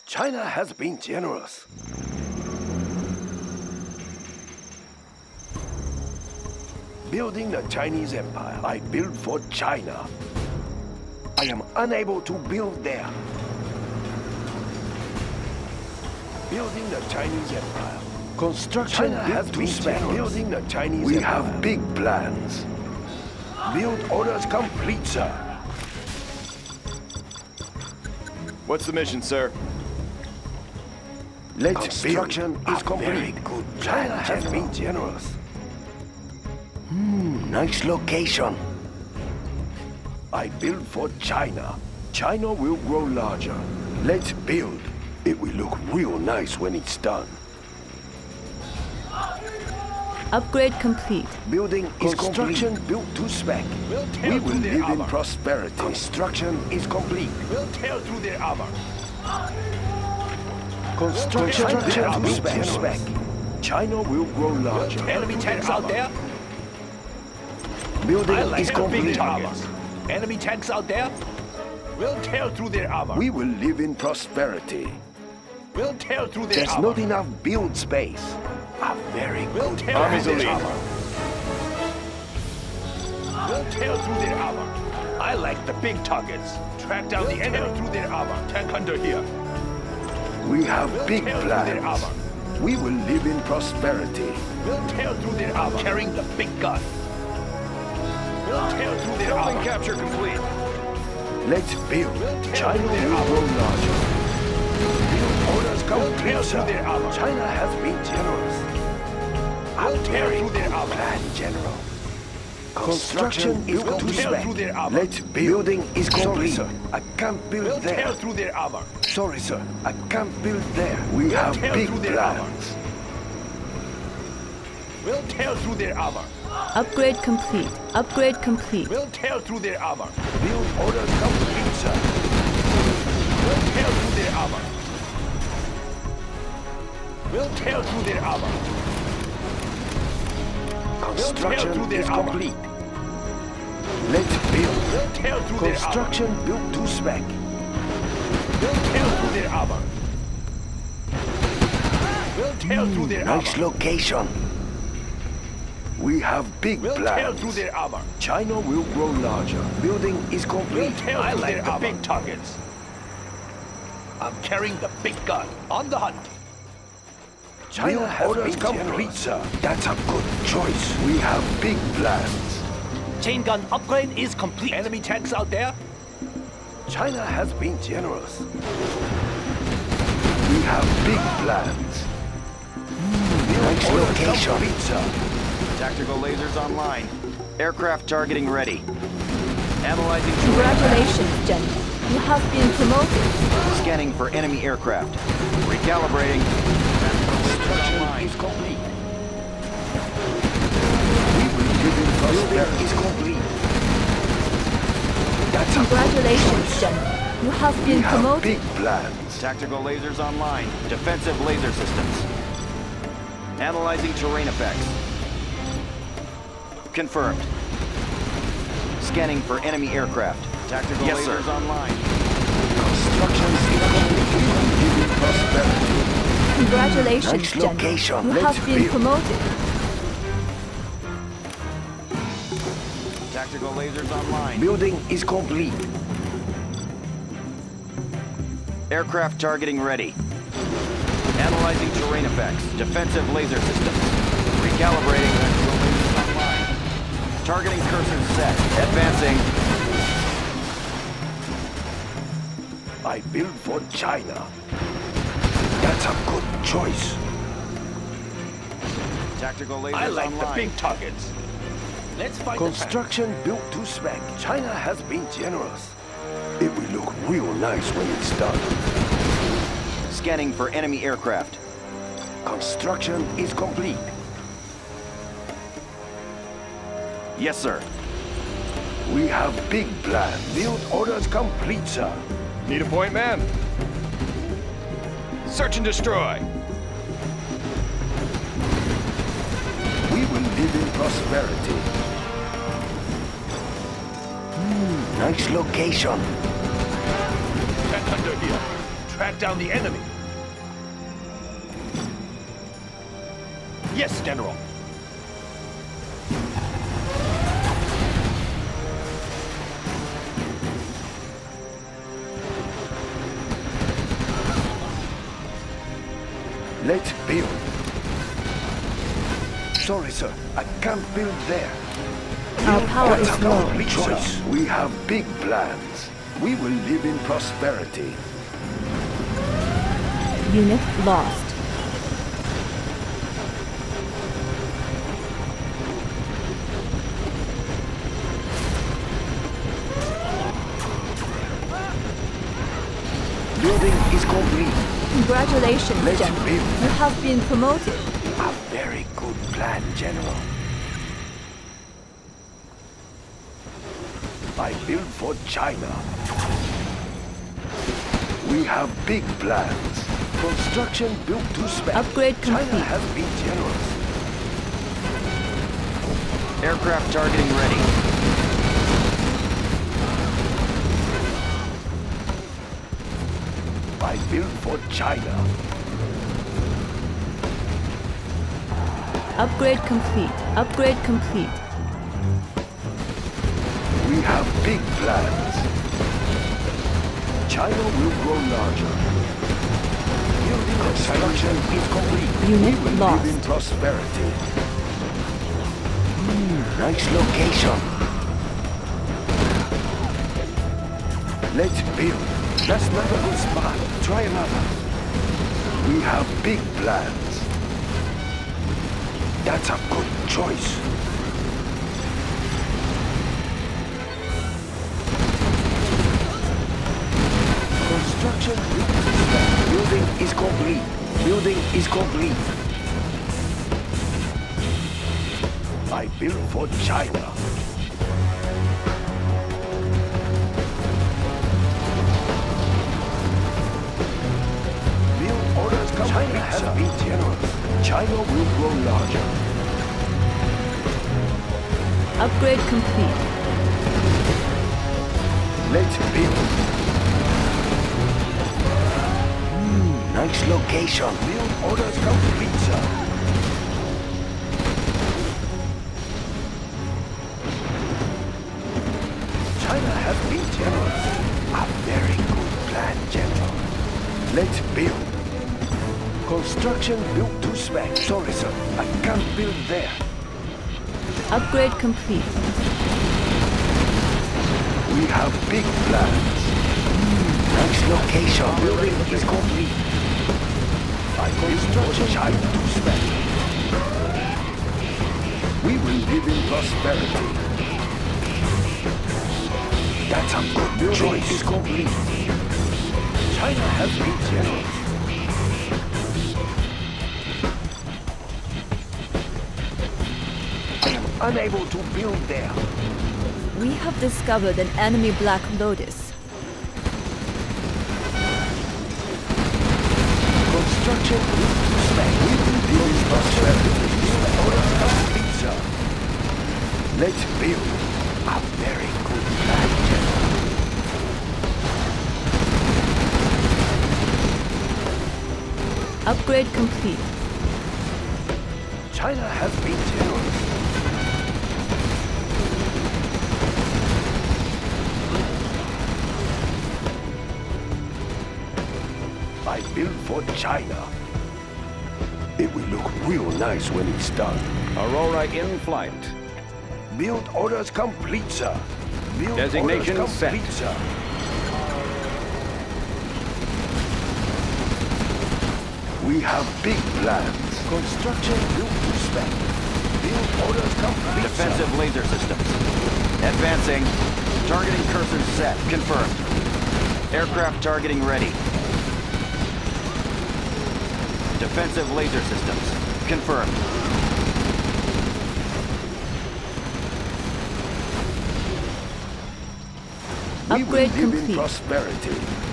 China has been generous. Building the Chinese empire, I build for China. I am unable to build there. Building the Chinese empire. Construction China has been generous. Building the Chinese empire. We have big plans. Build orders complete, sir. What's the mission, sir? Let's Construction is complete. Very good. China has been generous. Nice location. I build for China. China will grow larger. Let's build. It will look real nice when it's done. Upgrade complete. Building is construction built to spec. We will live in prosperity. Construction is complete. We'll tear through their armor. Construction built to spec. China will grow larger. Enemy tanks out there? Building is complete. Enemy tanks out there? We'll tear through their armor. We will live in prosperity. We'll tear through their There's armor. not enough build space. A very We'll good tear Army's through elite. their armor. We'll tear through their armor. I like the big targets. Track down the enemy through their armor. Tank under here. We have We'll big tear through their plans. armor. We will live in prosperity. We'll tear through their armor. Carrying the big gun. We'll tear through their Building armor. capture complete. Let's build. We'll tear China through their will armor. grow larger. Build orders tear complete, through sir. their armor. China has been generous. We'll tear through their armor. Plan, General. Construction is We'll to tear spec. through their armor. Let's building is complete. Sorry, sir. I can't build We'll there. tear through their armor. Sorry, sir. I can't build there. We have tear big through their armor. plans. We'll tear through their armor. Upgrade complete. Upgrade complete. We'll tear through their armor. Build orders complete, sir. We'll tear through their armor. We'll tear through their armor. Construction through their is armor. complete. Let's build. We'll tear through their armor. Construction built to spec. We'll tear through their armor. We'll tear through their Nice armor. location. We have big We'll tear plans. through their armor. China will grow larger. Building is We'll complete. tear through their armor. Big targets. I'm carrying the big gun. On the hunt. China has orders complete, sir. That's a good choice. We have big plans. Chain gun upgrade is complete. Enemy tanks out there? China has been generous. We have big plans. Nice location. Complete, sir. Tactical lasers online. Aircraft targeting ready. Analyzing terrain. Congratulations, General. You have been promoted. Scanning for enemy aircraft. Recalibrating. Construction is complete. We will live in prosperity. Is complete. That's a good Congratulations, choice. General. You have We been have promoted. big plans. Tactical lasers online. Defensive laser systems. Analyzing terrain effects. Confirmed. Scanning for enemy aircraft. Tactical Yes, lasers sir. online. Construction is complete. We will live in prosperity. Congratulations, Nice General. location. You Let's have been build. promoted. Tactical lasers online. Building is complete. Aircraft targeting ready. Analyzing terrain effects. Defensive laser systems. Recalibrating. Tactical lasers online. Targeting cursor set. Advancing. I build for China. That's a good choice. Tactical lasers I like online. the big targets. Let's fight Construction built to spec. China has been generous. It will look real nice when it's done. Scanning for enemy aircraft. Construction is complete. Yes, sir. We have big plans. Build orders complete, sir. Need a point, man? Search and destroy. We will live in prosperity. Nice location. Tank under here. track down the enemy. Yes, General. Let's build. Sorry, sir. I can't build there. Our power That's is our low. complete choice. We have big plans. We will live in prosperity. Unit lost. Building is complete. Congratulations, Let's General. build. You have been promoted. A very good plan, General. I build for China. We have big plans. Construction built to spec. Upgrade China complete. has been generous. Aircraft targeting ready. I build for China. Upgrade complete. Upgrade complete. We have big plans. China will grow larger. Building construction is complete. Unit We will lost. live in prosperity. Nice location. Let's build. That's not a good spot. Try another. We have big plans. That's a good choice. Construction building is complete. Building is complete. I build for China. Build orders come. China has been generous. China will grow larger. Upgrade complete. Let's build. Nice location. Build orders complete, sir. China has been generous. A very good plan, General. Let's build. Construction built to spec. Sorry, sir. I can't build there. Upgrade complete. We have big plans. Nice location. Building is complete. I construction China to spec. We will live in prosperity. That's a good building choice. Is complete. China has been generous. I am unable to build there. We have discovered an enemy Black Lotus. Construction to spec. We will live in prosperity. Pizza. Let's build a very good plan, General. Upgrade complete. China has been generous. I build for China. It will look real nice when it's done. Aurora in flight. Build orders complete, sir. Build Designation orders set. complete, sir. We have big plans. Construction built to spec. Build orders complete, Defensive sir. laser systems. Advancing. Targeting cursor set. Confirmed. Aircraft targeting ready. Defensive laser systems. Confirmed. We Upgrade will live in complete. prosperity.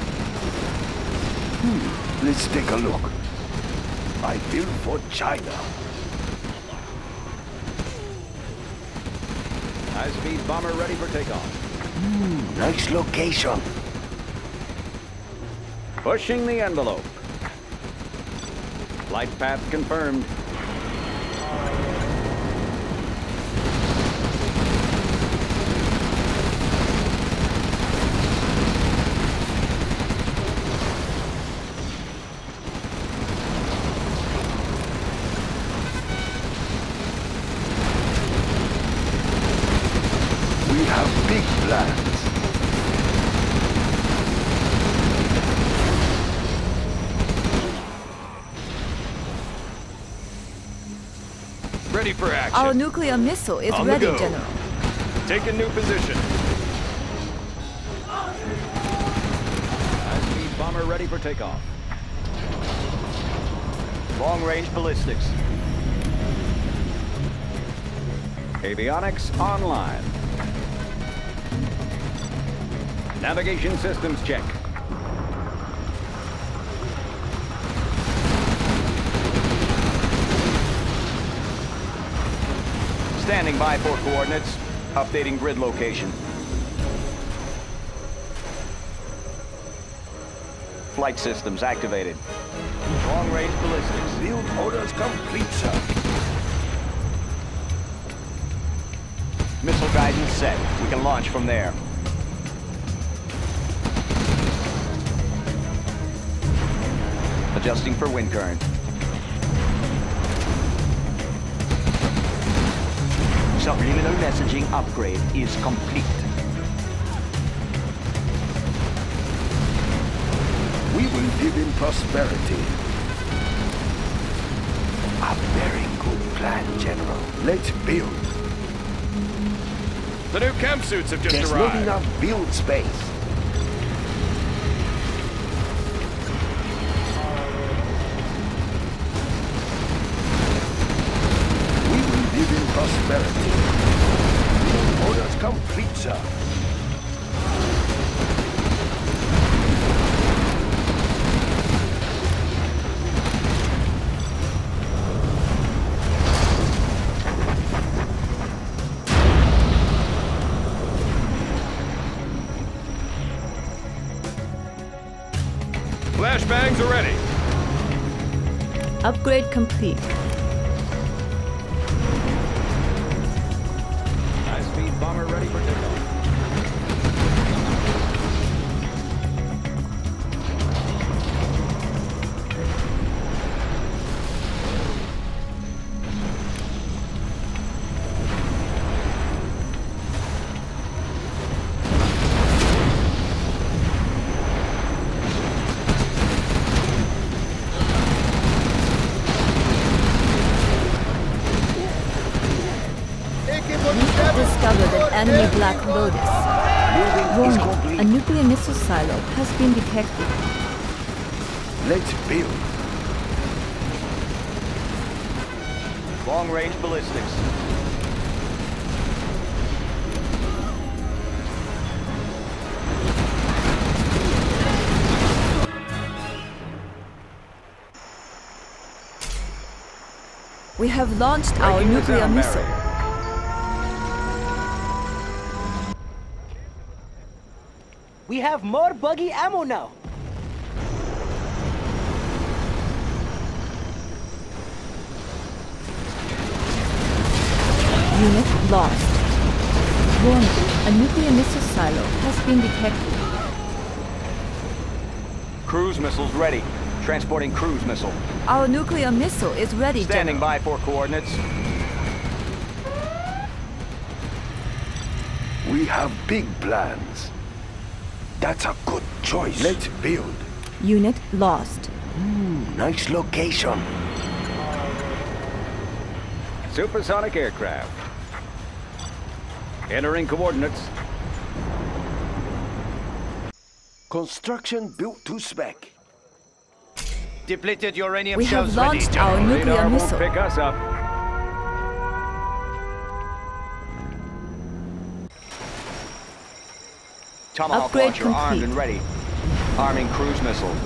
Let's take a look. I build for China. High-speed bomber ready for takeoff. Nice location. Pushing the envelope. Flight path confirmed. We have big plans. Ready for action. Our nuclear missile is On the ready, go. General. Take a new position. High-speed bomber ready for takeoff. Long-range ballistics. Avionics online. Navigation systems check. Standing by for coordinates. Updating grid location. Flight systems activated. Long-range ballistics. Build orders complete, sir. Missile guidance set. We can launch from there. Adjusting for wind current. Subliminal messaging upgrade is complete. We will live in prosperity. A very good plan, General. Let's build. The new camp suits have just There's not arrived. enough build space. We will live in prosperity. Build orders complete, sir. Flashbangs are ready. Upgrade complete. High-speed bomber ready for takeoff. Discovered an enemy Black Lotus. Moving is Warning, complete. a nuclear missile silo has been detected. Let's build. Long-range ballistics. We have launched our Breaking the nuclear sound missile. barrier. We have more buggy ammo now. Unit lost. Warning, a nuclear missile silo has been detected. Cruise missiles ready. Transporting cruise missile. Our nuclear missile is ready, Standing General. by for coordinates. We have big plans. That's a good choice. Let's build. Unit lost. Nice location. Supersonic aircraft. Entering coordinates. Construction built to spec. Depleted uranium We have launched our nuclear Radar won't missile. pick us up. Tomahawk Upgrade launcher armed complete. and ready. Arming cruise missile.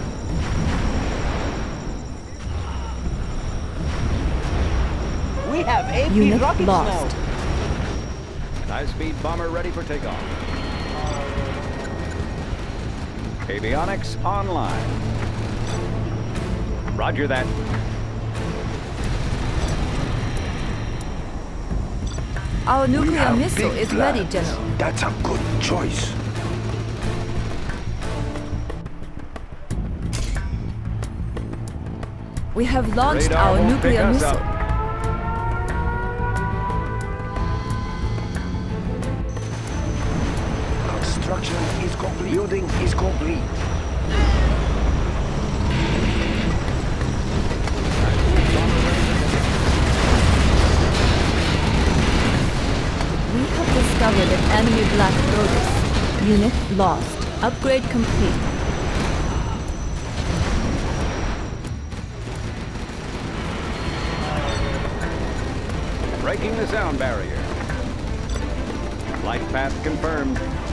We have AP Unit rockets lost. now. High-speed bomber ready for takeoff. Avionics online. Roger that. Our We nuclear have missile big is ready, plans. General. That's a good choice. We have launched Radar our won't pick nuclear us missile. up. Construction is complete. Building is complete. We have discovered an enemy Black Lotus. Unit lost. Upgrade complete. Breaking the sound barrier. Flight path confirmed.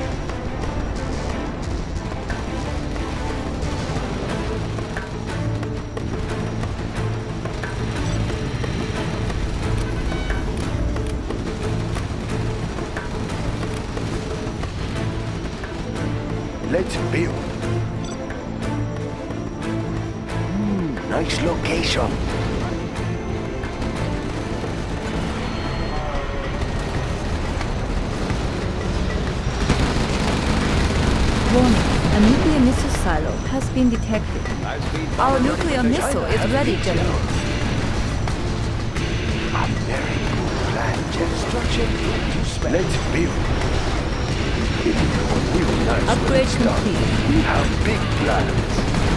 Let's build. Nice location. Warning. A nuclear missile silo has been detected. High-speed Our bomber ready nuclear for missile takeoff. is ready, General. A very good plan, Construction to spec. Let's build. We will nice Upgrade when it's done. complete. We have big plans.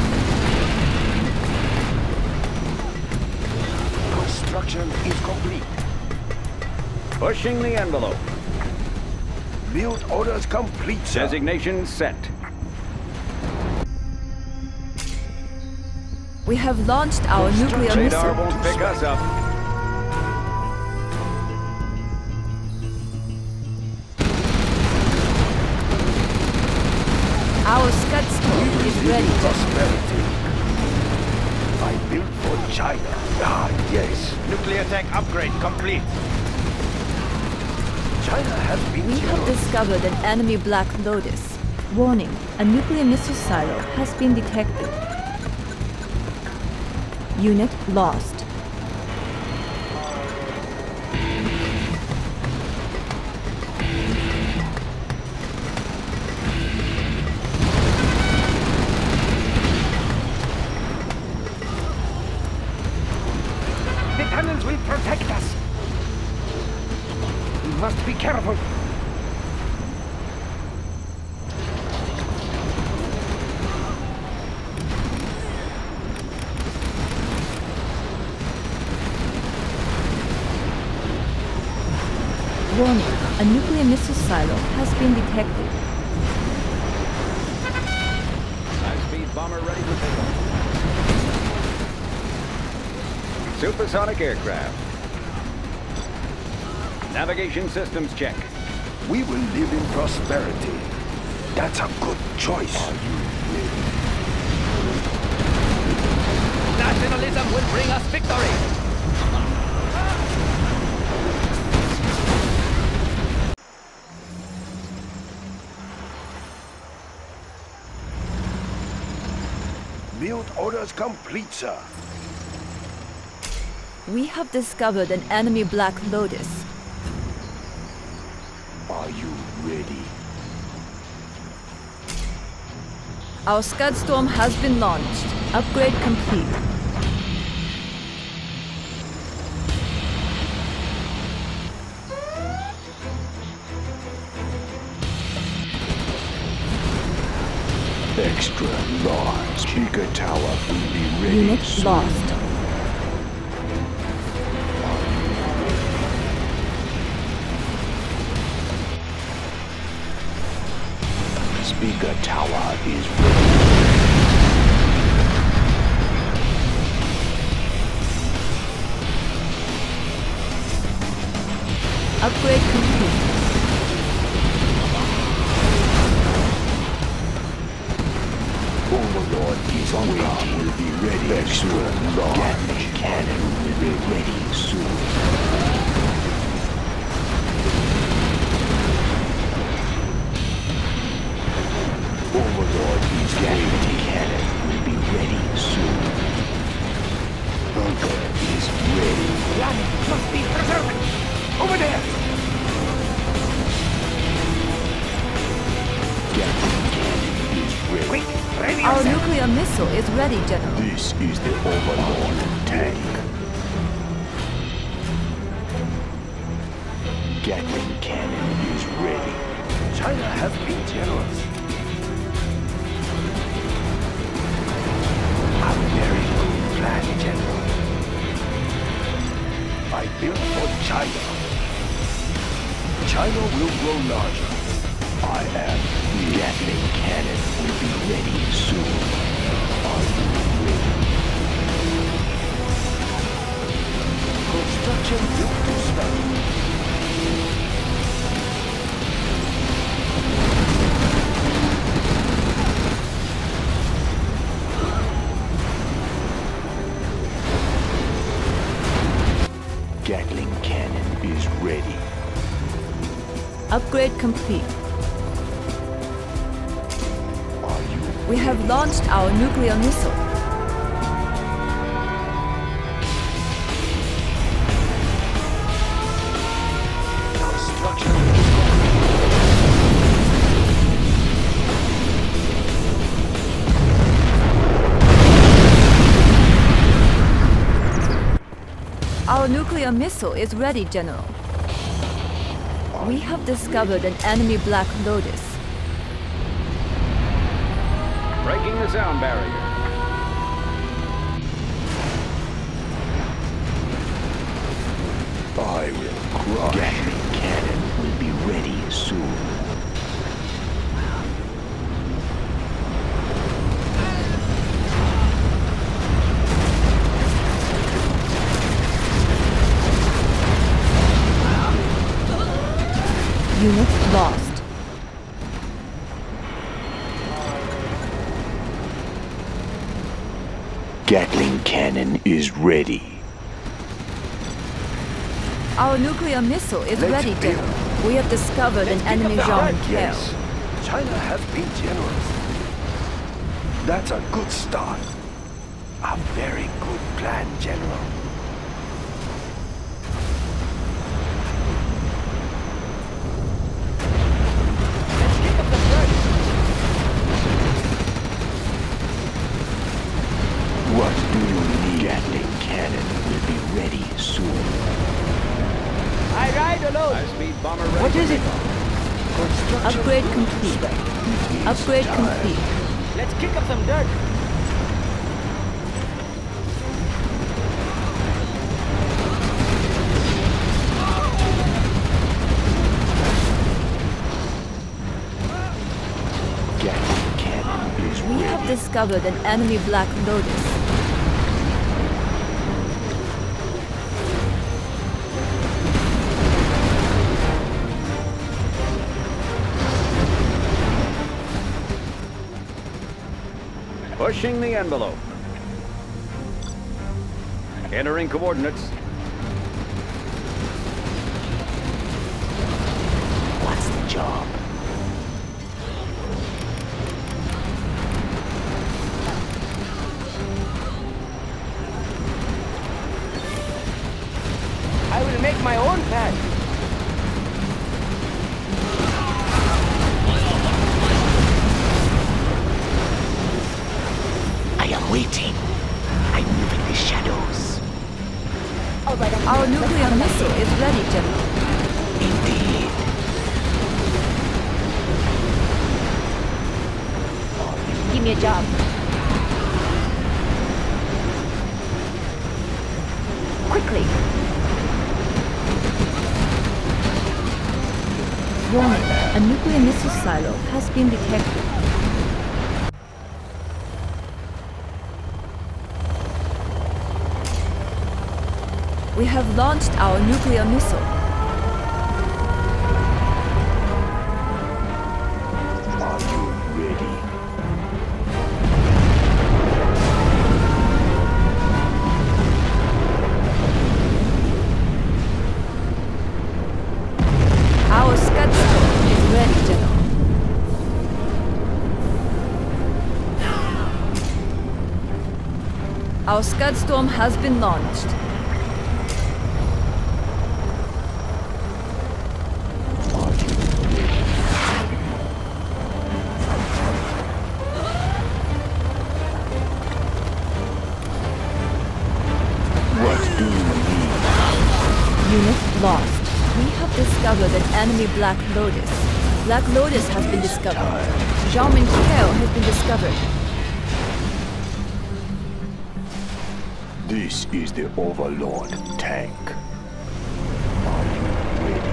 Construction is complete. Pushing the envelope. Build orders complete, sir. Designation set. We have launched our nuclear Radar missile. won't pick us up. Our Scud Storm is ready, General. Prosperity. I built for China. Ah, yes. Nuclear tank upgrade complete. China has been We have generous. discovered an enemy Black Lotus. Warning. A nuclear missile silo has been detected. Unit lost. The tunnels will protect us. We must be careful. Warning. A nuclear missile silo has been detected. High-speed bomber ready for takeoff. Supersonic aircraft. Navigation systems check. We will live in prosperity. That's a good choice. Are you ready? Nationalism will bring us victory. Build orders complete, sir. We have discovered an enemy Black Lotus. Are you ready? Our Scud Storm has been launched. Upgrade complete. Extra large. Giga Tower will be ready Unit soon. lost. Giga Tower is ready. Upgrade complete. Overlord is waiting. Will be ready. Extra large cannon will be ready soon. Overlord is missile is ready, General. This is the Overlord tank. Gatling cannon is ready. China has been generous. A very good plan, General. I built for China. China will grow larger. I am. Gatling cannon will be ready soon. Are you ready? Construction built to spec. Gatling cannon is ready. Upgrade complete. Are you? We have launched our nuclear missile. Construction is complete. Our nuclear missile is ready, General. We have discovered an enemy Black Lotus. Breaking the sound barrier. I will crush. Gatling cannon will be ready soon. Unit lost. Gatling cannon is ready. Our nuclear missile is Let's ready, build. General. We have discovered an enemy Jean Kell. Yes. China has been generous. That's a good start. A very good plan, General. Let's kick up the dirt. What do you need? Gatling cannon will be ready soon. I ride alone. High-speed bomber ready. What for is it? takeoff. Construction Upgrade will complete. spec. It is Upgrade time. complete. Let's kick up some dirt. Gatling cannon is We have ready. discovered an enemy Black Lotus. Pushing the envelope. Entering coordinates. What's the job? I will make my own path. I am waiting. I'm moving the shadows. Our nuclear missile is ready, General. Indeed. Give me a job. Quickly. Warning, a nuclear missile silo has been detected. We have launched our nuclear missile. Are you ready? Our Scudstorm is ready, General. Our Scudstorm has been launched. Are you ready? Unit lost. We have discovered an enemy Black Lotus. Black Lotus has been discovered. Xiaomin Kale has been discovered. This is the Overlord tank. Are you ready?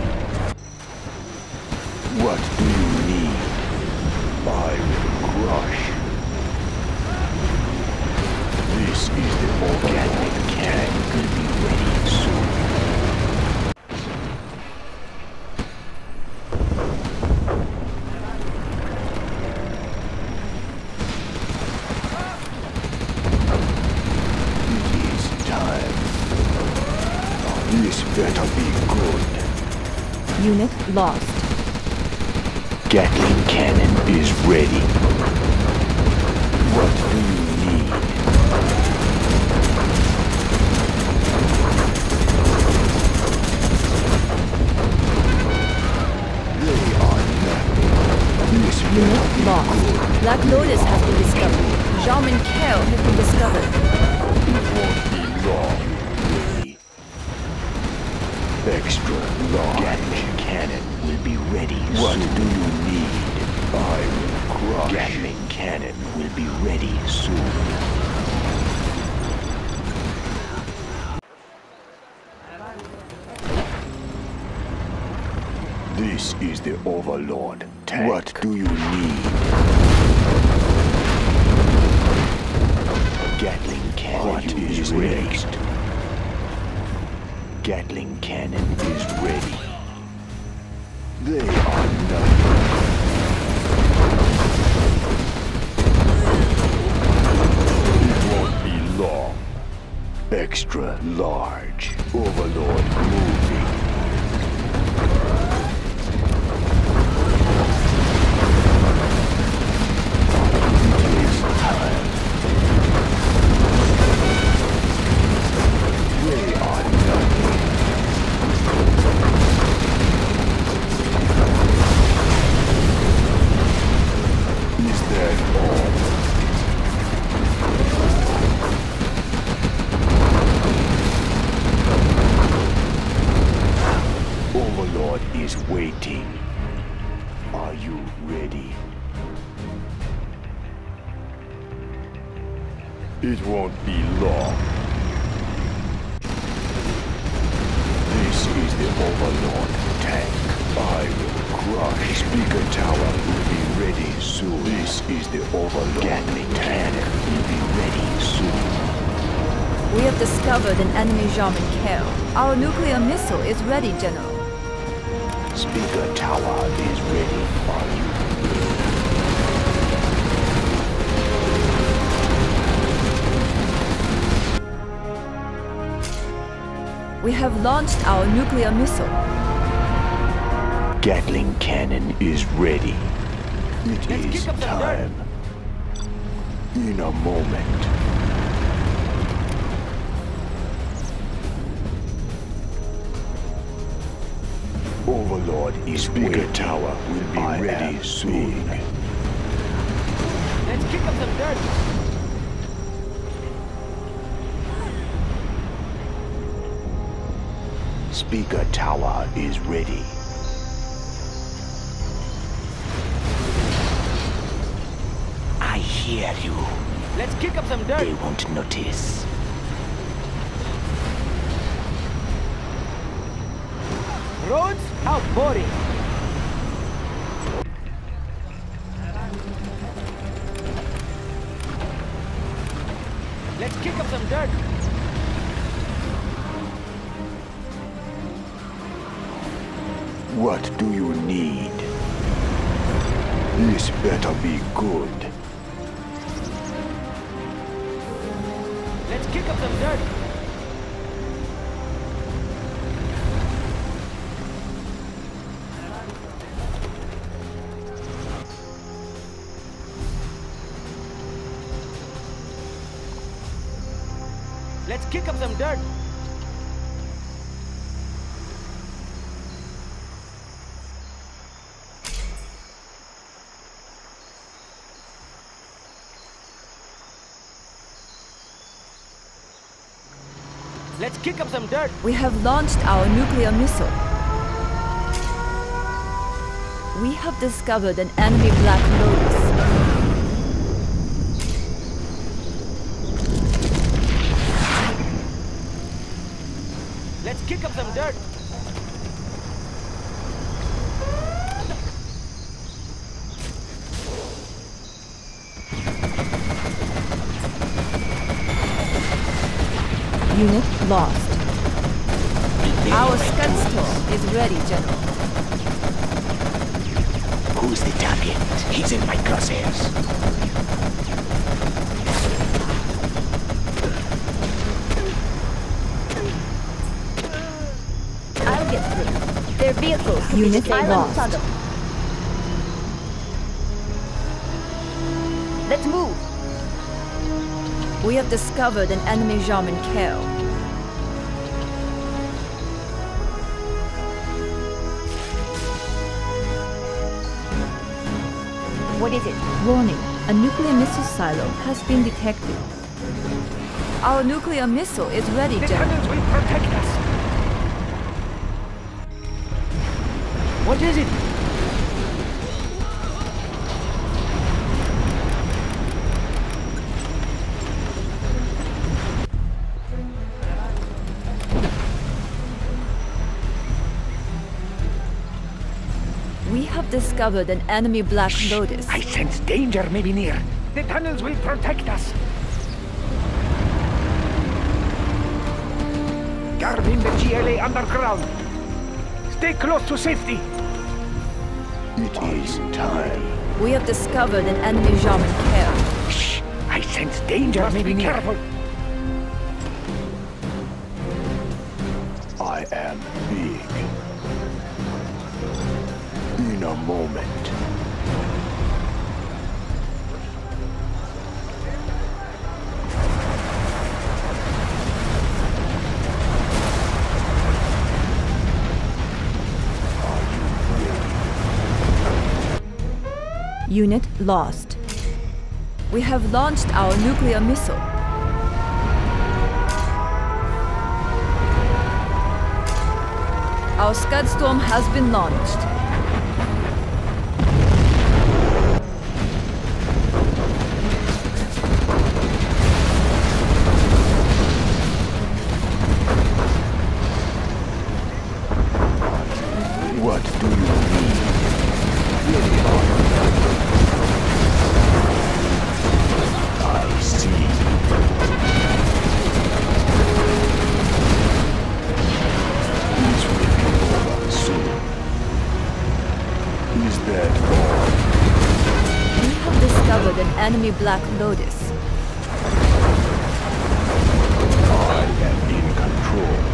What do you need? I will crush. This is the Overlord tank. Will be ready soon. This better be good. Unit lost. Gatling cannon is ready. What do you need? They are nothing. This better Unit be lost. good. Black Lotus has been discovered. Xiaomin Kale has been discovered. It won't be long. Ready. Extra large. Gatling cannon will be ready. What do you need? I will crush. Gatling cannon will be ready soon. This is the Overlord tank. What do you need? Gatling cannon is ready. Gatling cannon is ready. They are nothing. It won't be long. Extra large. Overlord moving. Takes time. They are nothing. Is that all? Overlord is waiting. Are you ready? It won't be long. This is the Overlord tank. I will crush. Speaker tower will be ready soon. This is the Overlord. Gatling cannon will be ready soon. We have discovered an enemy Xiaomin Kale. Our nuclear missile is ready, General. Speaker tower is ready. Are you ready? We have launched our nuclear missile. Gatling cannon is ready. It Let's is kick up some time. In a moment. Overlord is Speaker tower will be ready soon. Let's kick up some dirt. Speaker tower is ready. I hear you. Let's kick up some dirt. They won't notice. Roads? How boring. Let's kick up some dirt. What do you need? This better be good. Let's kick up some dirt. Let's kick up some dirt. Let's kick up some dirt. We have launched our nuclear missile. We have discovered an enemy Black Lotus. Let's kick up some dirt. Unit lost. Our Scudstorm is ready, General. Who's the target? He's in my crosshairs. I'll get through. Their vehicles can be Unit disabled. lost. Tunnel. Let's move. We have discovered an enemy Jarmen Kell. What is it? Warning, a nuclear missile silo has been detected. Our nuclear missile is ready, General. Tunnels will protect us. What is it? We have discovered an enemy Black Lotus. I sense danger may be near. The tunnels will protect us. Guarding the GLA underground. Stay close to safety. It is time. We have discovered an enemy Jarmen Kell. Shh! I sense danger may be near. Careful. I am big. In a moment. Unit lost. We have launched our nuclear missile. Our Scudstorm has been launched. What do you need? I see. This will be over soon. Is that all? We have discovered an enemy Black Lotus. I am in control.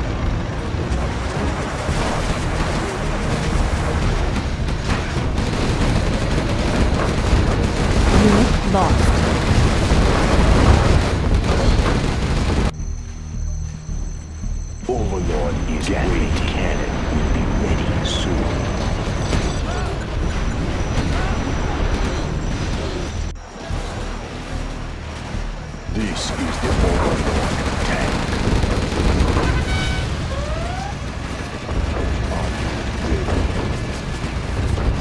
Unit lost. Overlord is great cannon will be ready soon. This is the Overlord tank. Are you ready?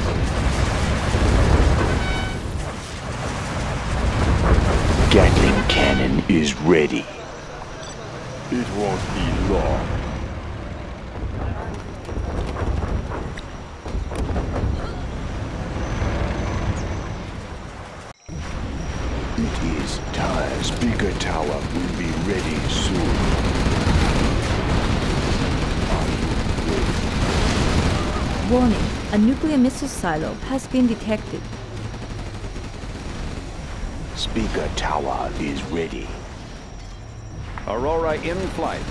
Gatling cannon is ready. It won't be long. It is time. Speaker Tower will be ready soon. Are you ready? Warning, a nuclear missile silo has been detected. Speaker Tower is ready. Aurora in flight.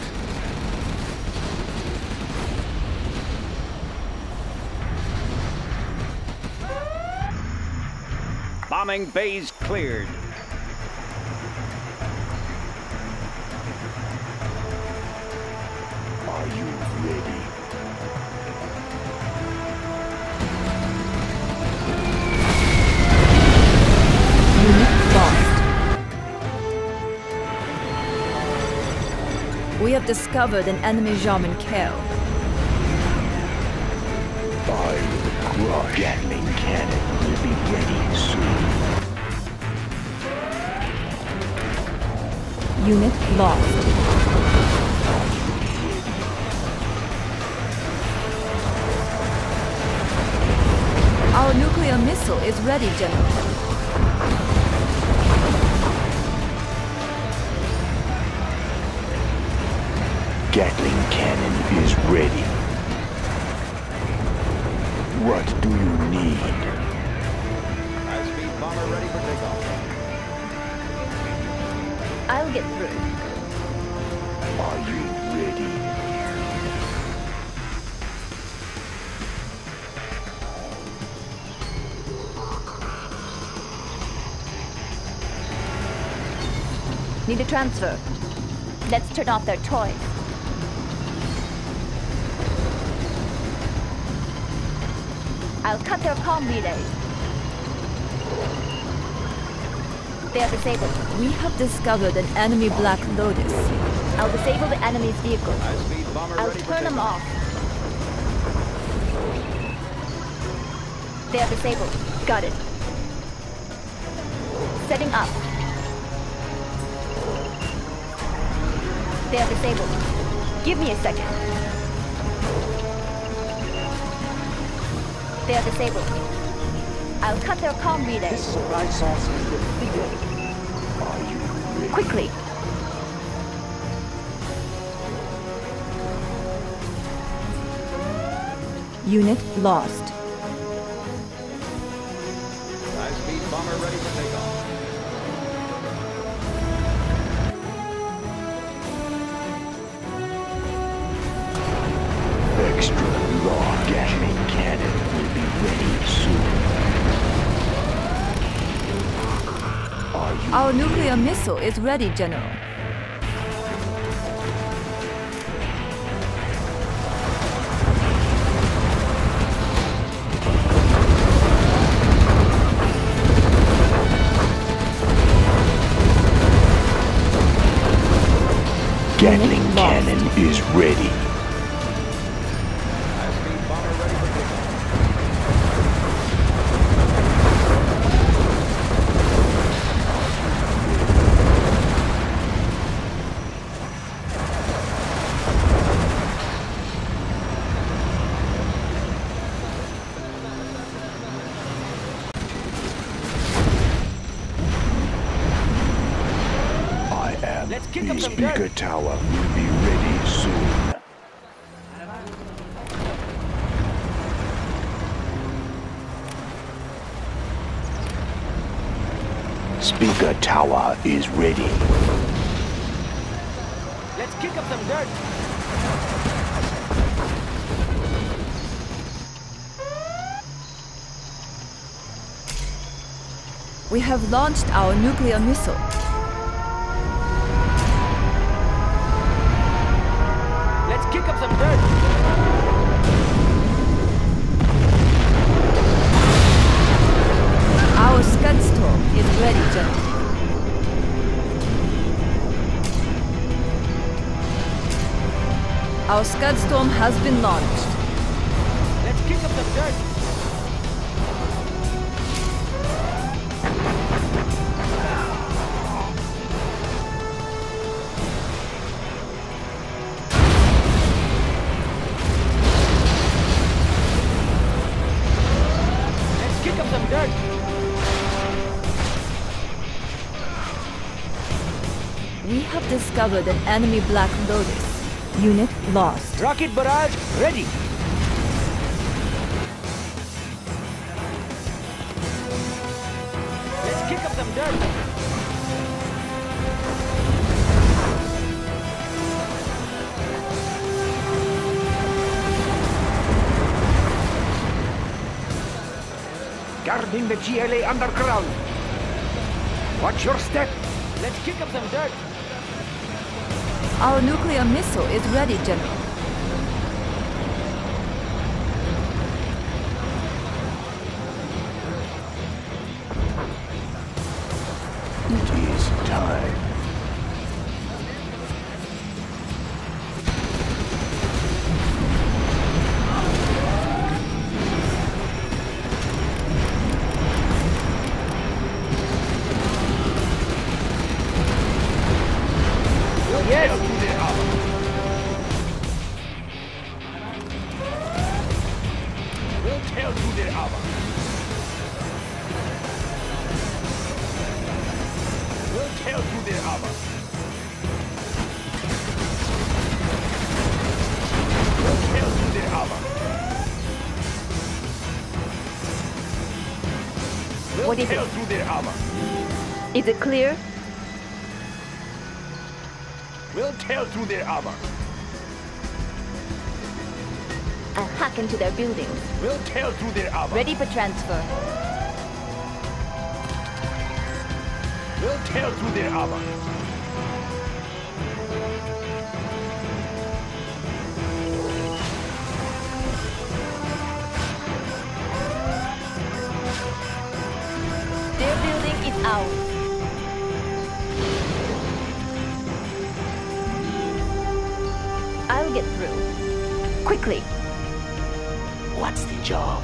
Bombing bays cleared. Are you ready? Unit lost. We have have discovered an enemy Jamin Kell. I will crush. Gatling cannon will be ready soon. Unit lost. Our nuclear missile is ready, General. Gatling cannon is ready. What do you need? High-speed bomber ready for takeoff. I'll get through. Are you ready? Need a transfer. Let's turn off their toys. I'll cut their comm relays. They are disabled. We have discovered an enemy Black Lotus. I'll disable the enemy's vehicles. High-speed bomber I'll ready for turn them takeoff. off. They are disabled. Got it. Setting up. They are disabled. Give me a second. They are disabled. I'll cut their comm relays. Supply source is defeated. Are you ready? Quickly. Unit lost. High-speed bomber ready for takeoff. Extra long Gatling cannon will be ready soon. Are you Our nuclear missile is ready, General. Gatling Unit lost. cannon is ready. High-speed bomber ready for takeoff. I am. Let's kick up the some speaker dirt. tower will be ready soon. Speaker tower is ready. Let's kick up some dirt. We have launched our nuclear missile. Let's kick up some dirt. Our Scudstorm is ready, General. Our Scudstorm has been launched. Let's kick up some dirt. Let's kick up some dirt. We have discovered an enemy Black Lotus. Unit lost. Rocket barrage ready. Let's kick up some dirt. Guarding the GLA underground. Watch your step. Let's kick up some dirt. Our nuclear missile is ready, General. It is time. armor. We'll tear through their armor. We'll tear through their armor. We'll What is tear it? through their armor. Is it clear? We'll tear through their armor. I'll hack into their buildings. We'll tear through their armor. Ready for transfer. We'll tear through their armor. Their building is ours. I'll get through. Quickly. What's the job?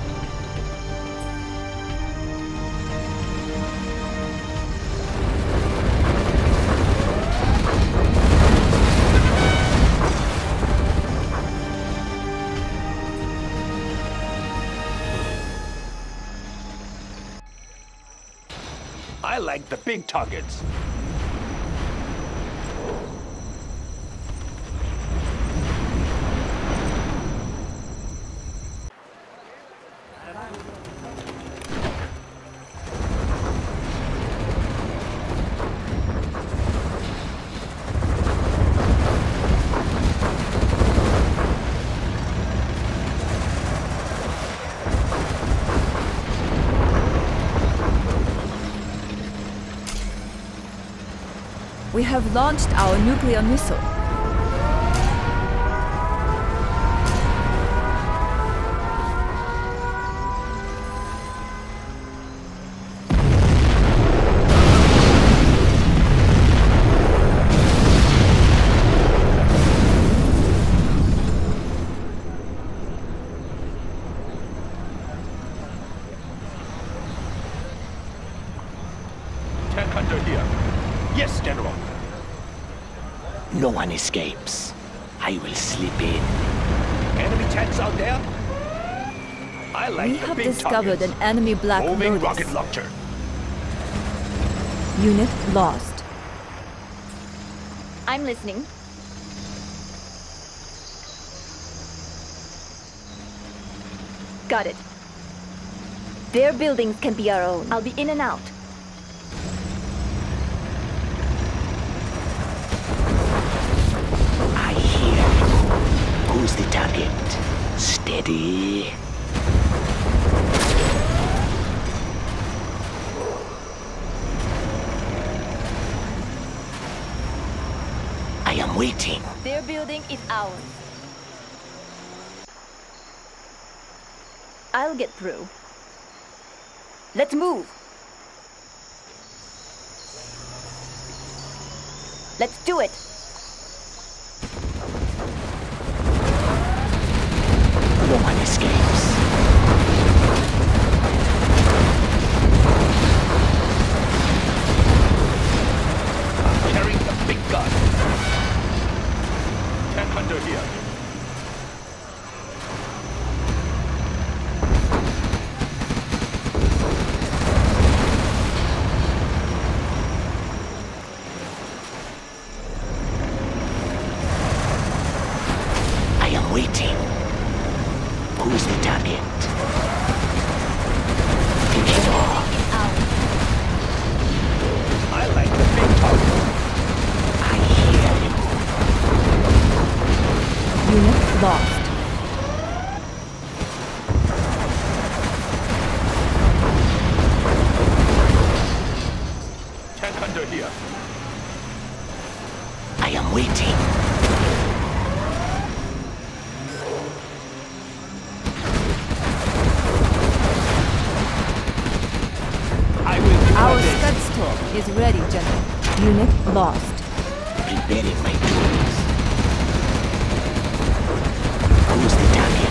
I like the big targets. We have launched our nuclear missile. Tank hunter here. Yes, General. No one escapes. I will slip in. Enemy tanks out there? I like We the have big discovered targets. an enemy Black Moving Lotus. rocket launcher. Unit lost. I'm listening. Got it. Their buildings can be our own. I'll be in and out. I hear you. Who's the target? Steady. I am waiting. Their building is ours. I'll get through. Let's move. Let's do it. No one escapes. Carrying the big gun. Tank hunter here. I am waiting. Who's the target? Pick him off. I like the big target. I hear you. Unit lost. Tank hunter here. I am waiting. I will do Our this. Scud Storm is ready, General. Unit lost. Preparing my tools. Who's the target?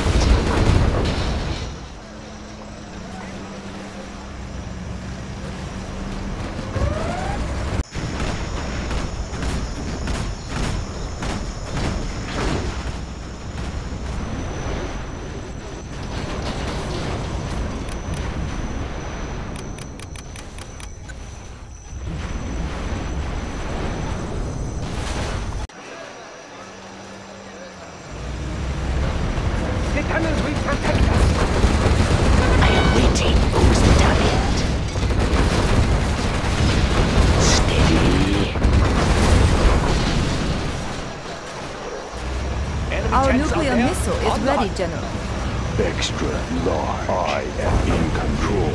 cannons will protect us. I am waiting. Who's the target? Steady. Enemy Our tanks out nuclear there. missile is On the ready, hunt. General. Extra large. I am in control.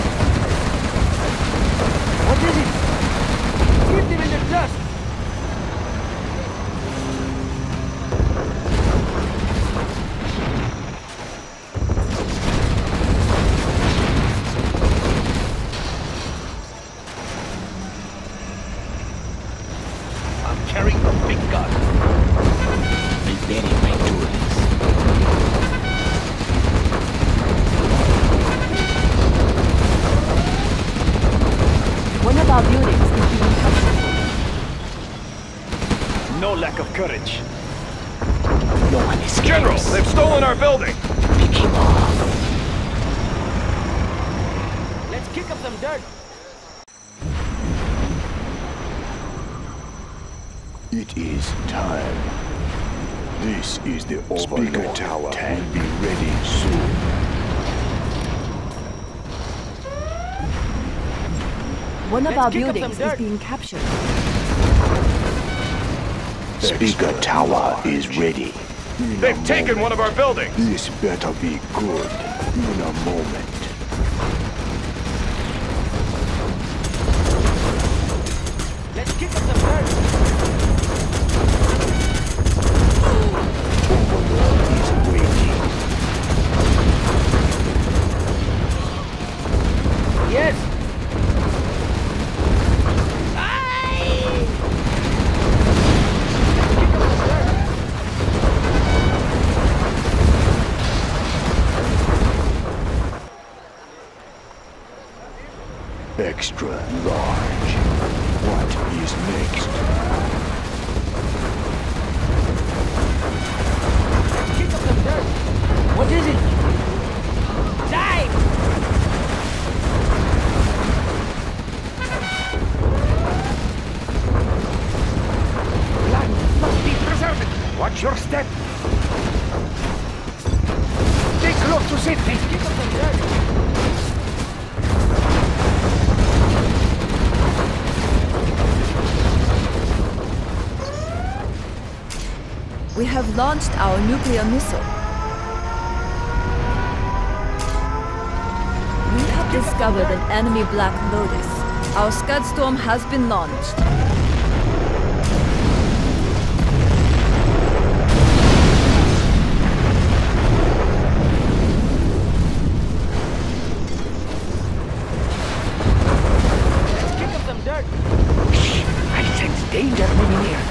What is it? Keep them in the dust. I'm carrying a big gun. Preparing my tools. One of our buildings is being captured. No lack of courage. No one escapes. General, they've stolen our building. Pick him off. Let's kick up some dirt. It is time. This is the Overlord. Speaker Tower will be ready soon. One of Let's our kick up buildings some is dirt. being captured. Speaker Tower is ready. They've taken one of our buildings. This better be good in a moment. Let's kick up some dirt. Overlord is waiting. Yes. Extra large. What is next? Kick up some dirt. What is it? Die! Land must be preserved. Watch your step. Stay close to safety. Kick up some dirt. We have launched our nuclear missile. We have discovered an enemy Black Lotus. Our Scud Storm has been launched. Let's kick up some dirt. I sense danger moving near.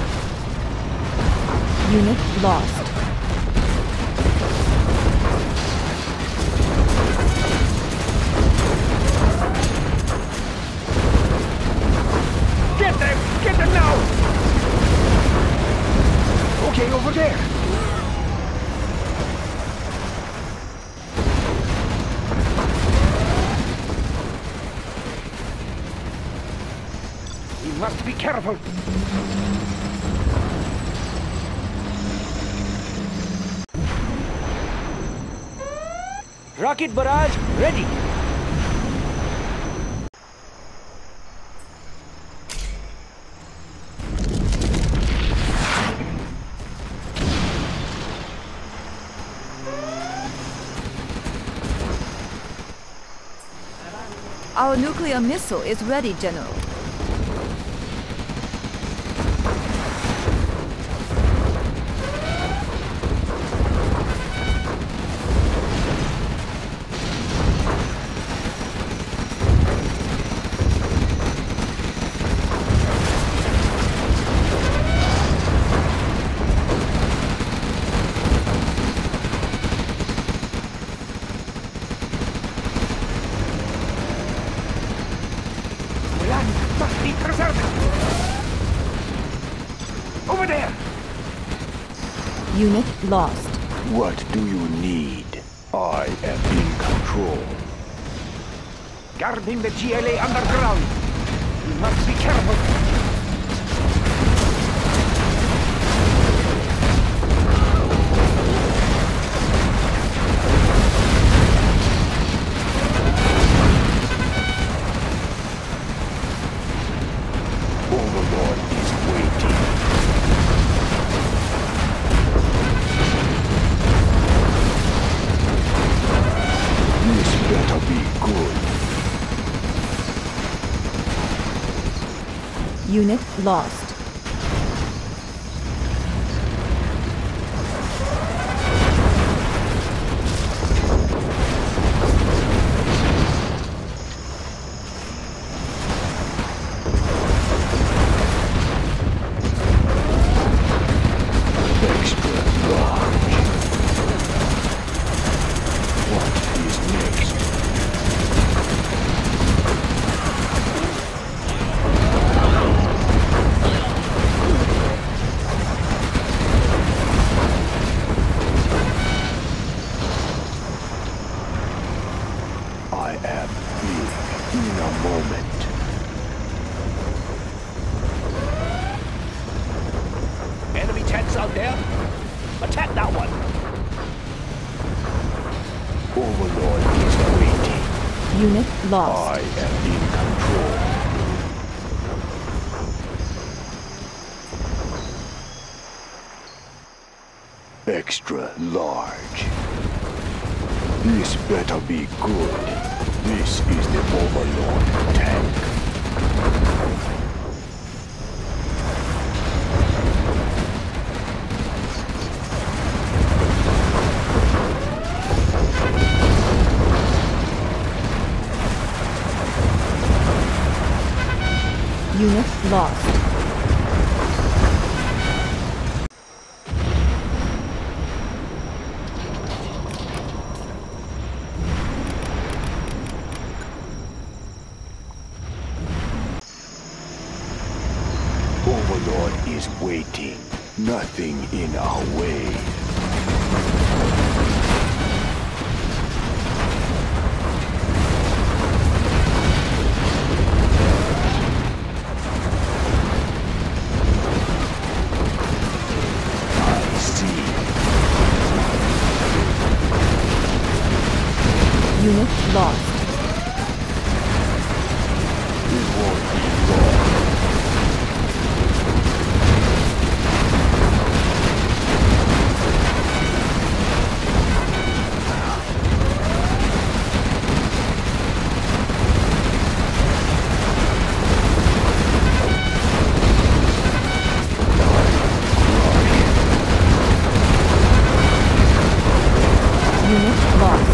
Unit lost. Get them! Get them now! Okay, over there. We must be careful. Rocket barrage ready. Our nuclear missile is ready, General. The land must be preserved. Over there. Unit lost. What do you need? I am in control. Guarding the GLA underground. We must be careful. Unit lost. I am big in a moment. Enemy tanks out there? Attack that one! Overlord is waiting. Unit lost. I am in control. Extra large. This better be good. This is the Overlord tank. Unit lost. Overlord is waiting. Nothing in our way. I see. Unit lost. It won't be long. Unit lost.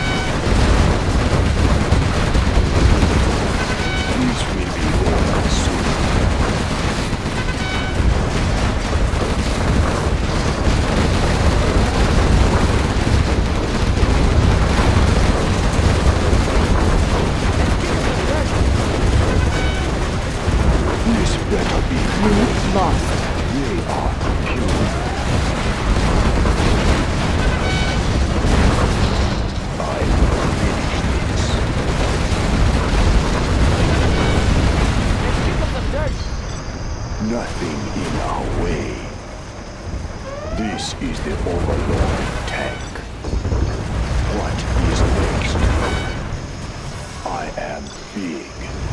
This will be over soon. This better be Unit lost. They are pure. I will finish this. Nothing in our way. This is the Overlord tank. What is next? I am big.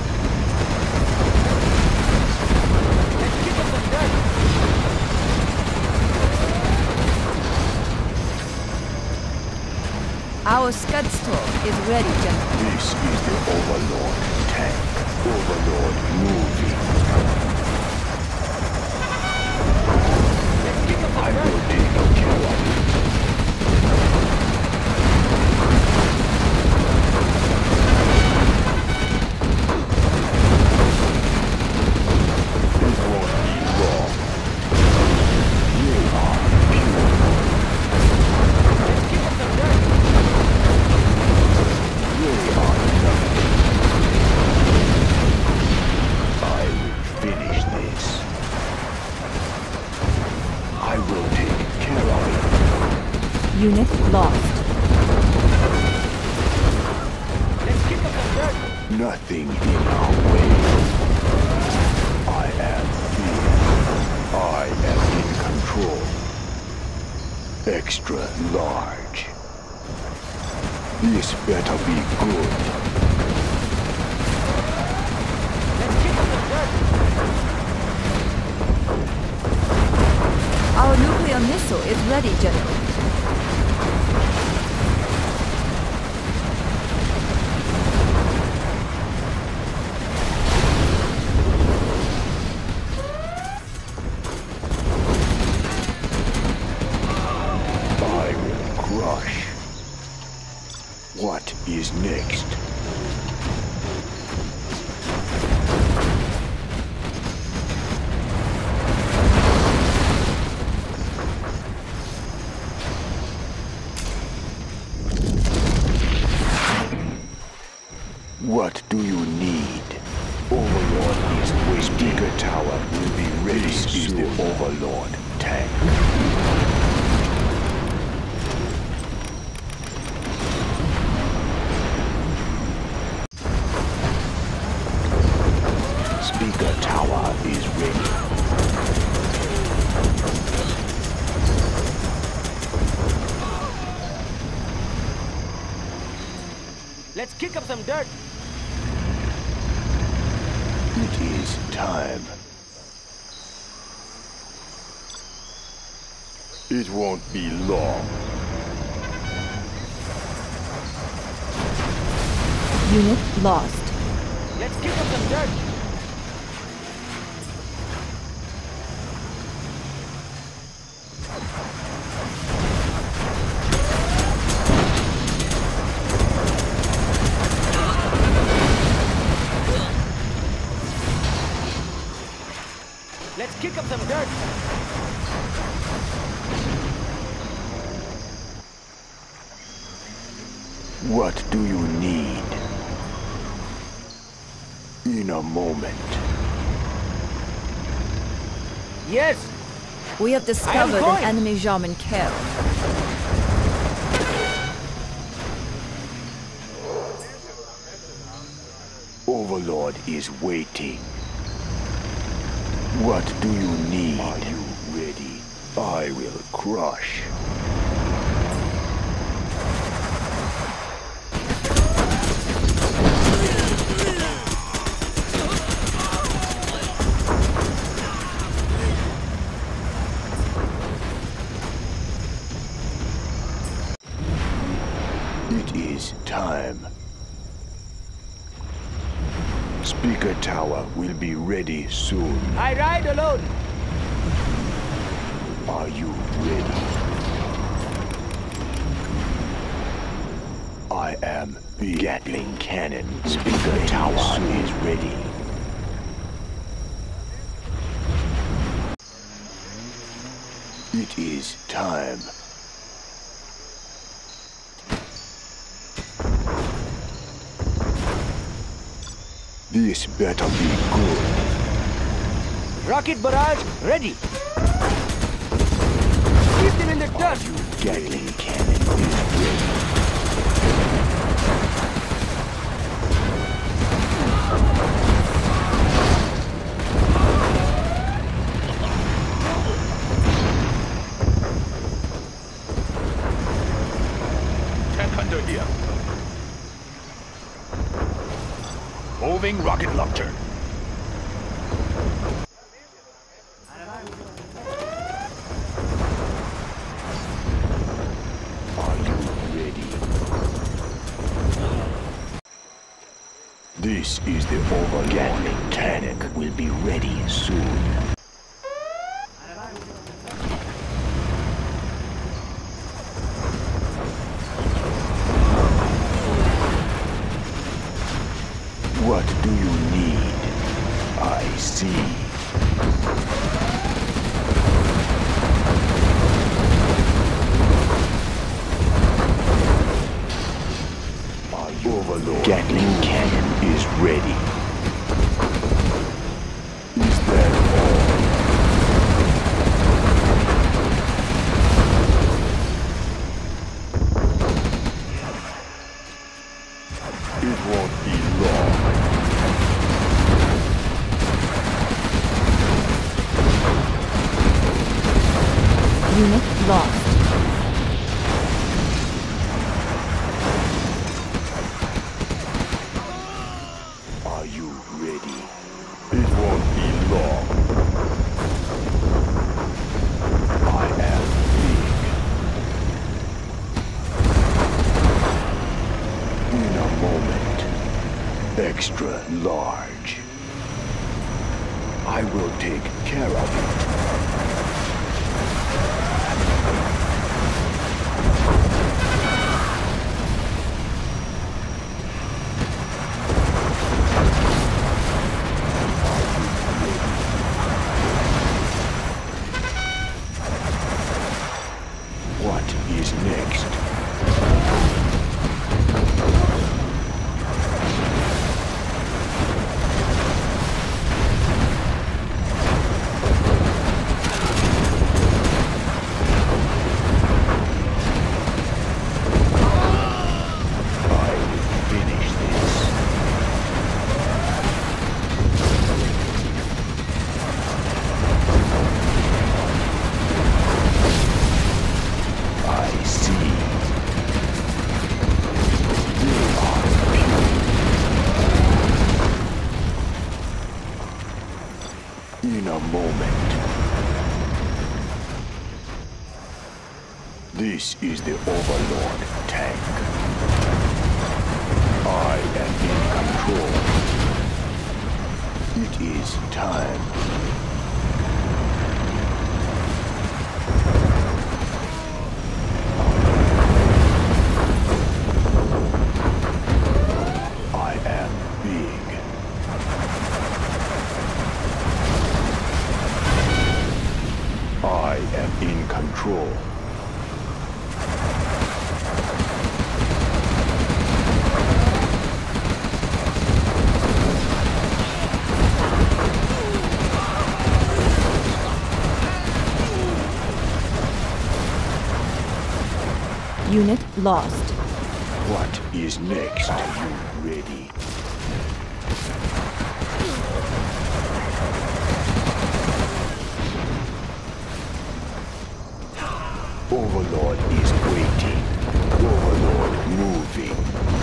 Our Scudstore is ready, General. This is the Overlord tank. Overlord moving. I will take care of it. It won't be long. You are pure. You are nothing. I will finish this. I will take care of it. Unit lost. Nothing in our way. I am here. I am in control. Extra large. This better be good. Our nuclear missile is ready, General. crush. What is next? What do you need? Overlord is waiting. Speaker Tower will be ready soon. This is the Overlord tank. Speaker Tower is ready. Let's kick up some dirt. It is time. It won't be long. Unit lost. Let's kick up some dirt. Let's kick up some dirt. What do you need? In a moment. Yes. We have discovered going. an enemy Jarmen Kell. Overlord is waiting. What do you need? Are you ready? I will crush. It is time. Speaker Tower will be ready soon. I ride alone. Are you ready? I am the Gatling Cannon. Speaker Tower is ready. It is time. This better be good. Rocket barrage ready. Keep them in the dust. Gatling Cannon is ready. Tank under here. Moving rocket launcher. Are you ready? This is the Overlord. Gatling Cannon will be ready soon. What do you need? I see. Overlord. Gatling Cannon is ready. Is that all? It won't be long. Unit lost. Are you ready? It won't be long. I am big. In a moment. Extra large. I will take care of it. next? In a moment. This is the Overlord tank. I am in control. It is time. I am big. I am in control. Unit lost. What is next? Are you ready? Overlord is waiting. Overlord moving.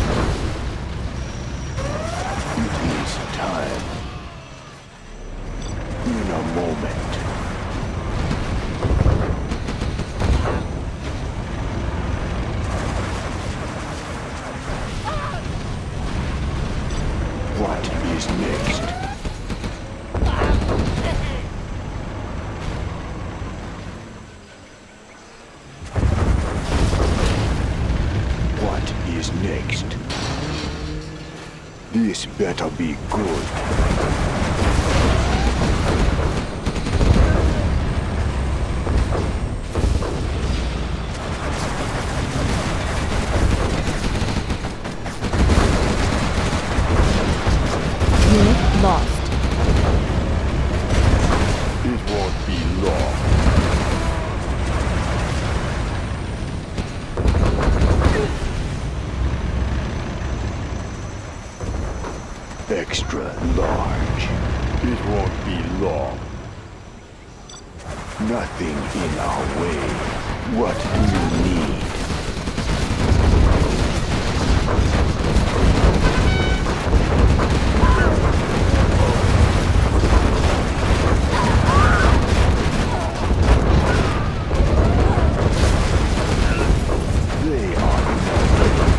It is time. In a moment. What is next? What is next? This better be good. Unit lost. It won't be long. Extra large. It won't be long. Nothing in our way. What do you need? They are nothing.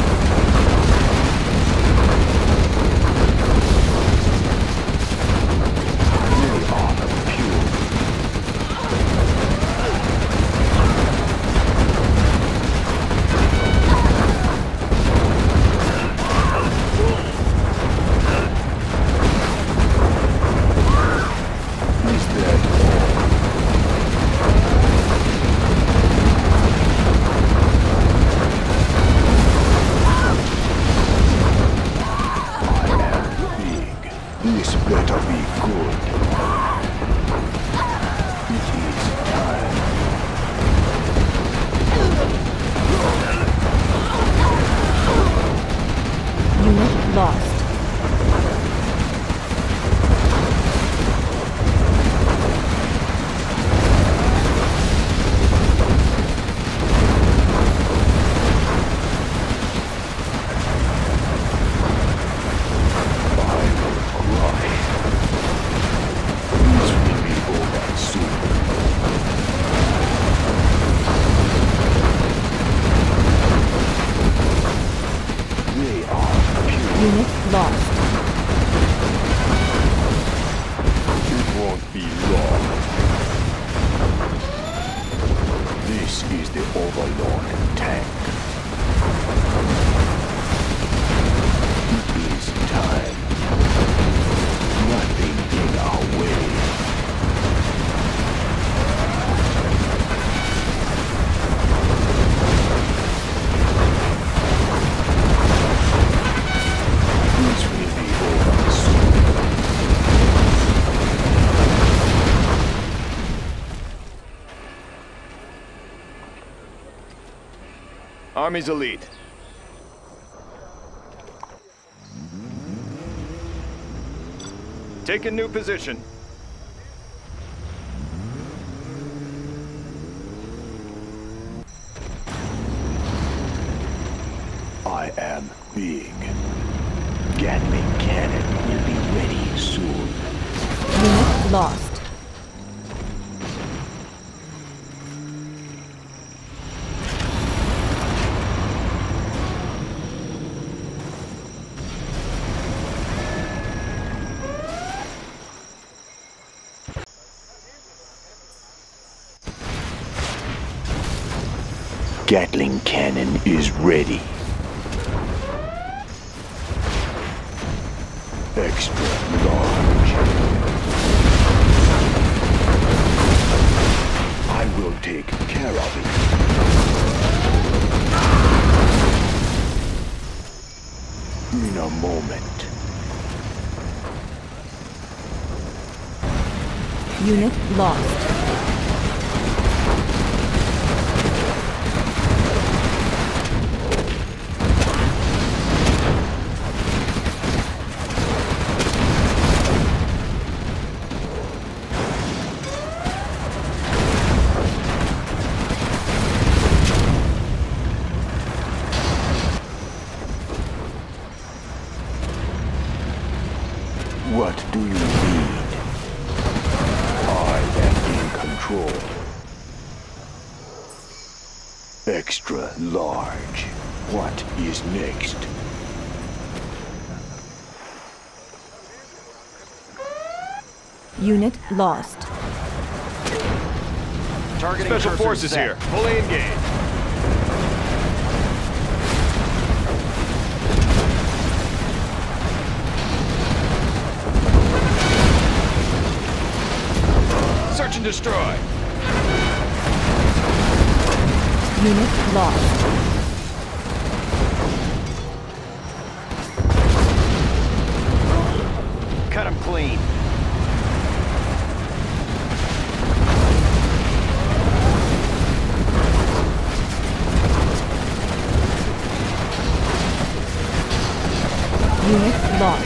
They are pure. Is that all? Big. This better be good. It is time. Unit lost. I will crush. This will be over soon. They are pure. Unit lost. It won't be long. This is the Overlord tank. It is time. Nothing in our way. Army's elite. Take a new position. I am big. Gatling cannon will be ready soon. Unit lost. Gatling cannon is ready. Extra large. I will take care of it. In a moment. Unit lost. What do you need? I am in control. Extra large. What is next? Unit lost. Targeting Special cursor forces set. here. Fully engaged. Search and destroy. Unit lost. Cut him clean. Unit lost.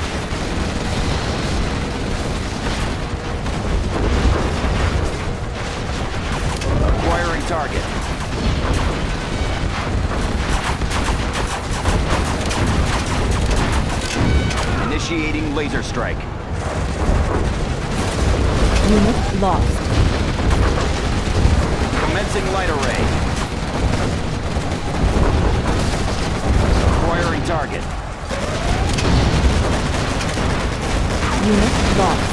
Acquiring target. Initiating laser strike. Unit lost. Commencing light array. Acquiring target. Unit lost.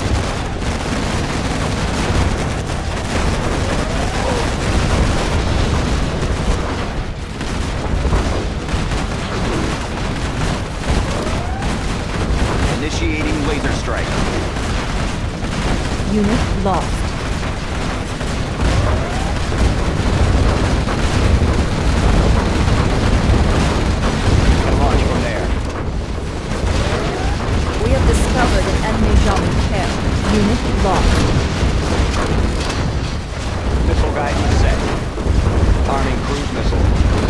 Initiating laser strike. Unit lost. Launch from there. We have discovered an enemy Jean-Pierre. Unit lost. Missile guidance set. Arming cruise missile.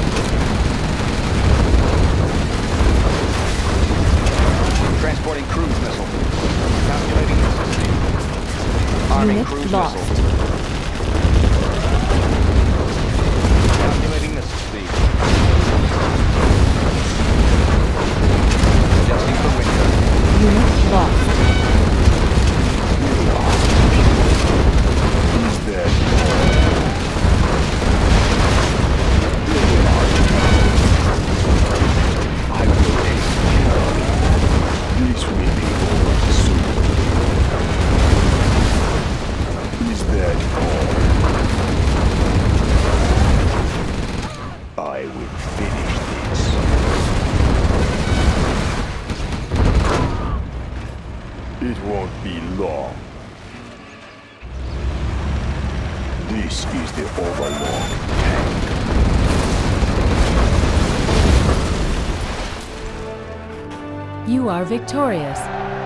Transporting cruise missile. Calculating missile speed. Arming Unit cruise lost. missile. Calculating missile speed. Adjusting for wind guard. Unit lost. Is that I will take care of it. This will be over soon. Is that all? I will finish this. It won't be long. This is the Overlord tank. You are victorious.